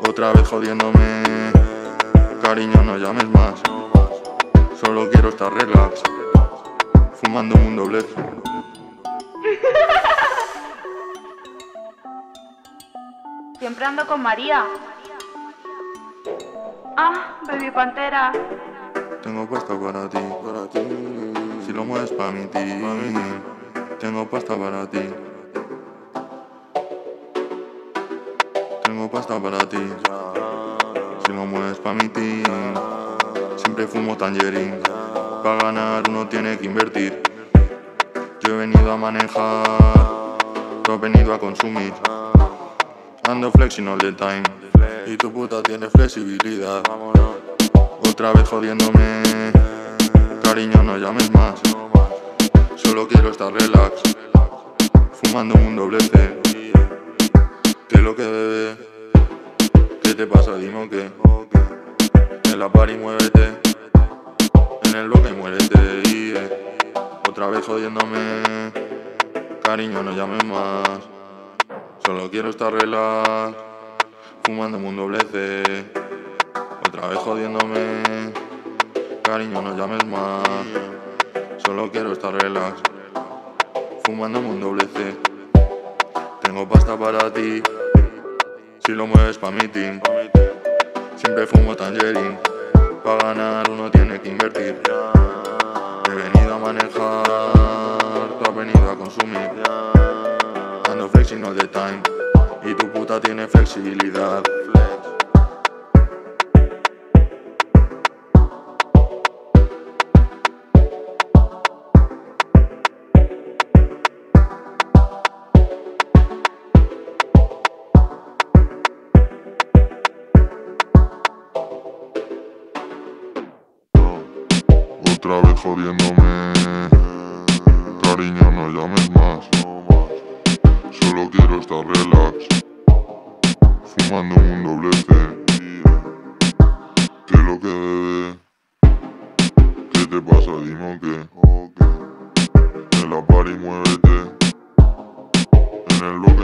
Otra vez jodiéndome, cariño no llames más. Solo quiero estar relax, fumando un doblez. Siempre ando con María. Ah, baby pantera. Tengo pasta para ti, si lo mueves pa' mi ti. Tengo pasta para ti. Tengo pasta para ti, si lo mueves pa' mi ti. Siempre fumo tangerine, pa' ganar uno tiene que invertir. Yo he venido a manejar, tú has venido a consumir. Ando flexing all the time, y tu puta tiene flexibilidad. Otra vez jodiéndome, cariño no llames más. Solo quiero estar relax, fumando un doble C. ¿Qué es lo que bebe? ¿Qué te pasa? Dime o qué. En la party muévete, en el bloque muérete. Otra vez jodiéndome, cariño no llames más. Solo quiero estar relax, fumando un doble C. Otra vez jodiéndome, cariño no llames más. Solo quiero estar relax, fumando un doble C. Tengo pasta para ti, si lo mueves pa' mi team. Siempre fumo tangerine, pa' ganar uno tiene que invertir. He venido a manejar, tú has venido a consumir. Ando flexing all the time, y tu puta tiene flexibilidad. Otra vez jodiéndome, cariño no llames más. Solo quiero estar relax, fumando un doble C. ¿Qué es lo que bebe? ¿Qué te pasa? Dime o qué. En la party muévete, en el bloque